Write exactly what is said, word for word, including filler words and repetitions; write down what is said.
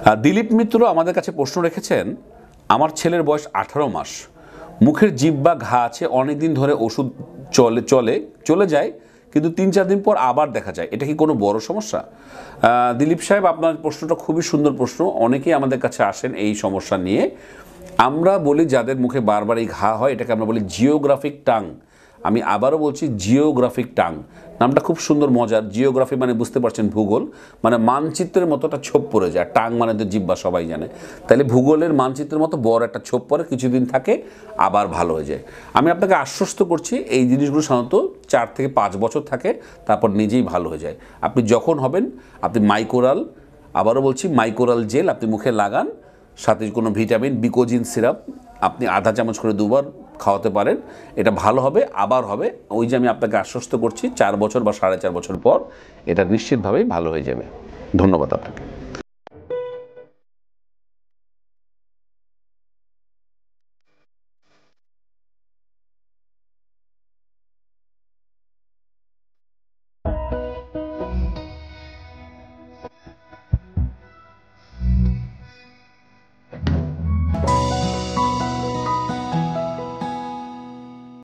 দিলীপ মিত্র আমাদের কাছে প্রশ্ন রেখেছেন, আমার ছেলের বয়স আঠারো মাস, মুখের জিহ্বা ঘা আছে, অনেক দিন ধরে ওষুধ চলে চলে চলে যায়, কিন্তু তিন চার দিন পর আবার দেখা যায়, এটা কি কোনো বড় সমস্যা? দিলীপ সাহেব, আপনার প্রশ্নটা খুবই সুন্দর প্রশ্ন। অনেকেই আমাদের কাছে আসেন এই সমস্যা নিয়ে। আমরা বলি যাদের মুখে বারবার এই ঘা হয়, এটাকে আমরা বলি জিওগ্রাফিক টাং। আমি আবারও বলছি, জিওগ্রাফিক টাং নামটা খুব সুন্দর, মজার। জিওগ্রাফি মানে বুঝতে পারছেন ভূগোল, মানে মানচিত্রের মতো একটা ছোপ পড়ে যায়। টাং মানে তো জিহ্বা, সবাই জানে। তাহলে ভূগোলের মানচিত্রের মতো বড় একটা ছোপ পড়ে, কিছুদিন থাকে, আবার ভালো হয়ে যায়। আমি আপনাকে আশ্বস্ত করছি, এই জিনিসগুলো সাধারণত চার থেকে পাঁচ বছর থাকে, তারপর নিজেই ভালো হয়ে যায়। আপনি যখন হবেন, আপনি মাইকোরাল, আবারও বলছি মাইকোরাল জেল আপনি মুখে লাগান, সাথে কোনো ভিটামিন বিকোজিন সিরাপ আপনি আধা চামচ করে দুবার খাওয়াতে পারেন, এটা ভালো হবে, আবার হবে। ওই যে আমি আপনাকে আশ্বস্ত করছি, চার বছর বা সাড়ে চার বছর পর এটা নিশ্চিতভাবেই ভালো হয়ে যাবে। ধন্যবাদ আপনাকে।